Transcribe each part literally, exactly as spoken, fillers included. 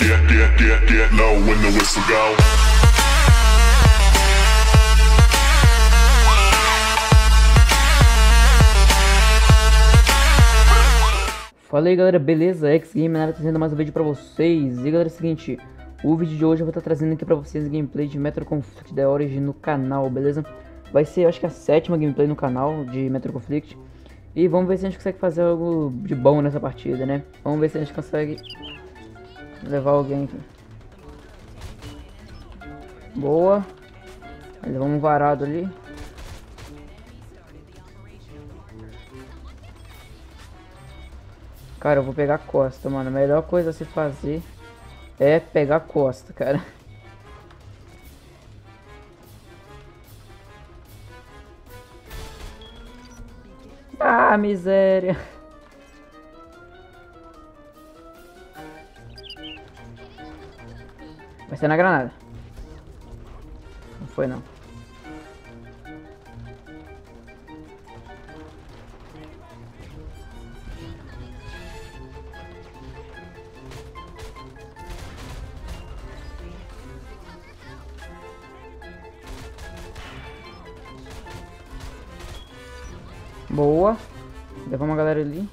get, get, get, get low when the whistle go. Fala aí galera, beleza? X-Game na área, trazendo mais um vídeo pra vocês. E galera, é o seguinte, o vídeo de hoje eu vou estar trazendo aqui pra vocês gameplay de Metro Conflict The Origin no canal, beleza? Vai ser, acho que a sétima gameplay no canal de Metro Conflict. E vamos ver se a gente consegue fazer algo de bom nessa partida, né? Vamos ver se a gente consegue levar alguém aqui. Boa. Levamos um varado ali. Cara, eu vou pegar a costa, mano. A melhor coisa a se fazer é pegar a costa, cara. Ah, miséria. Vai ser na granada. Não foi, não. Boa. Levamos uma galera ali.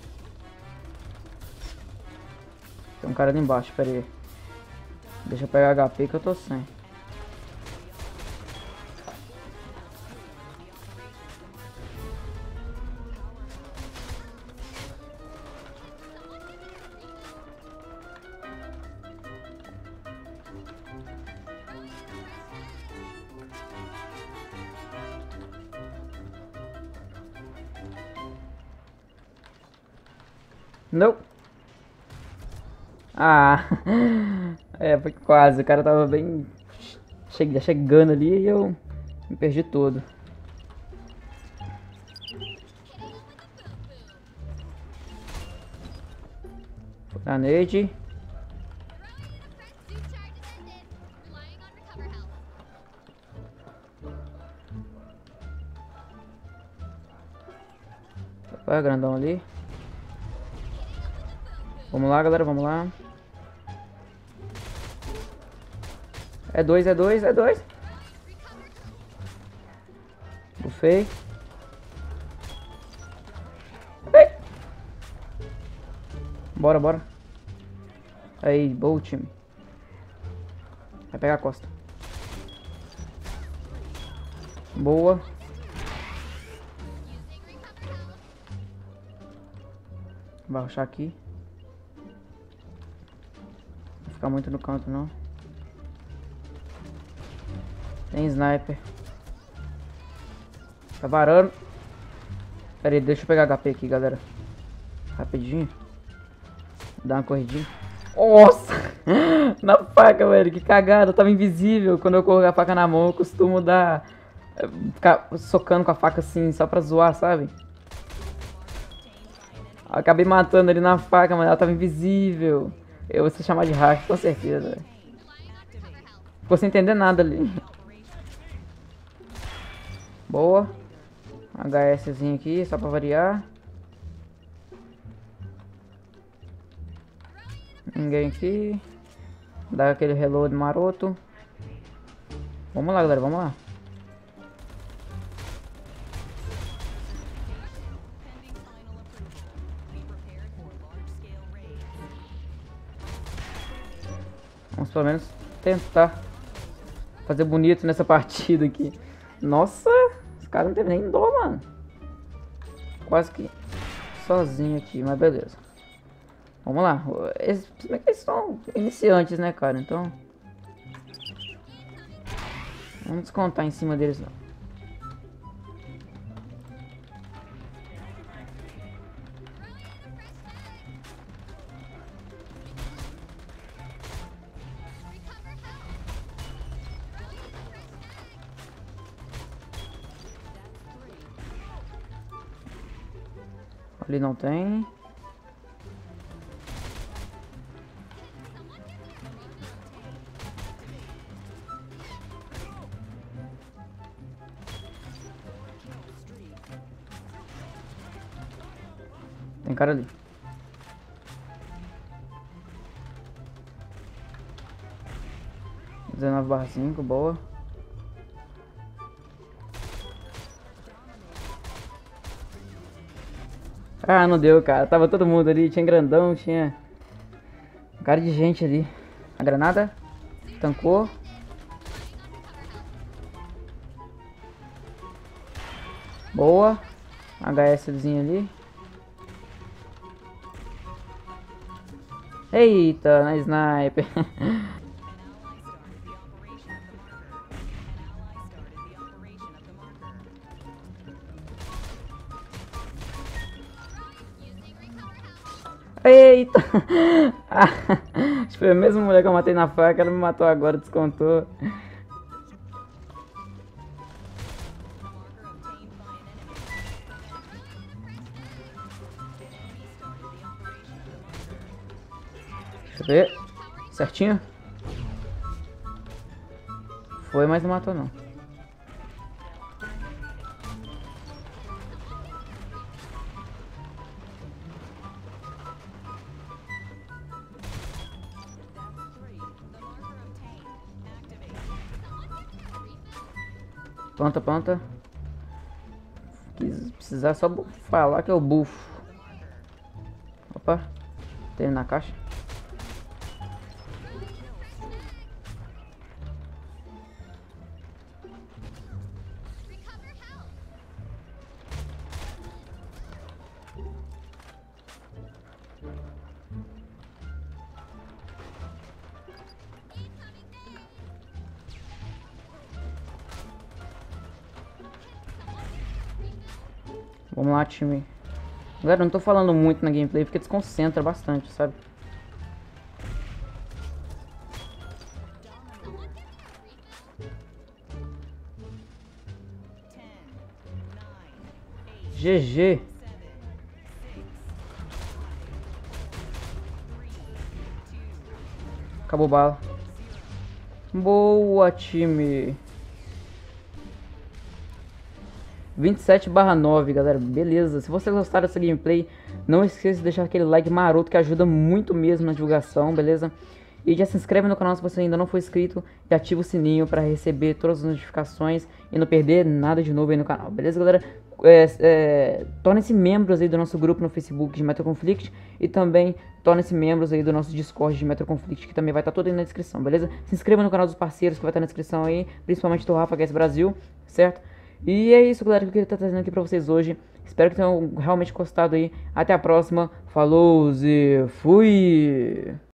Tem um cara ali embaixo, pera aí. Deixa eu pegar H P que eu tô sem. Não. Ah, é, foi quase. O cara tava bem che chegando ali e eu me perdi todo. Granade. Vai, grandão ali. Vamos lá, galera, vamos lá. É dois, é dois, é dois. Bufei. Ei. Bora, bora. Aí, boa time. Vai pegar a costa. Boa. Vai rushar aqui. Não ficar muito no canto, não. Tem sniper. Tá varando. Pera aí, deixa eu pegar H P aqui, galera. Rapidinho. Dá uma corridinha. Nossa! Na faca, velho. Que cagada. Eu tava invisível. Quando eu corro a faca na mão, eu costumo dar... Ficar socando com a faca assim, só pra zoar, sabe? Eu acabei matando ele na faca, mas ela tava invisível. Eu vou se chamar de hack, com certeza. Ficou sem entender nada ali. Boa. HSzinho aqui, só pra variar. Ninguém aqui. Dá aquele reload maroto. Vamos lá, galera, vamos lá. Vamos pelo menos tentar fazer bonito nessa partida aqui. Nossa, os caras não teve nem dó, mano. Quase que sozinho aqui, mas beleza. Vamos lá. Eles, eles são iniciantes, né, cara? Então vamos descontar em cima deles, não. Ali não tem. Tem cara ali. dezenove barra cinco, boa. Ah, não deu, cara. Tava todo mundo ali. Tinha grandão, tinha um cara de gente ali. A granada tancou. Boa. HSzinho ali. Eita, na sniper. Eita! Ah, acho que foi a mesma mulher que eu matei na faca, ela me matou agora, descontou. Deixa eu ver. Certinho? Foi, mas não matou não. Planta, planta. Se precisar só falar que eu bufo. Opa. Tem na caixa. Vamos lá, time. Galera, eu não tô falando muito na gameplay porque desconcentra bastante, sabe? G G. Acabou bala. Boa, time. vinte e sete barra nove, galera, beleza. Se vocês gostaram dessa gameplay, não esqueça de deixar aquele like maroto que ajuda muito mesmo na divulgação, beleza? E já se inscreve no canal se você ainda não for inscrito e ativa o sininho para receber todas as notificações e não perder nada de novo aí no canal, beleza, galera? É, é, tornem-se membros aí do nosso grupo no Facebook de Metro Conflict e também tornem-se membros aí do nosso Discord de Metro Conflict, que também vai estar todo aí na descrição, beleza? Se inscreva no canal dos parceiros que vai estar na descrição aí, principalmente do Rafa Guess Brasil, certo? E é isso, galera, que eu queria estar trazendo aqui pra vocês hoje. Espero que tenham realmente gostado aí. Até a próxima. Falou e fui!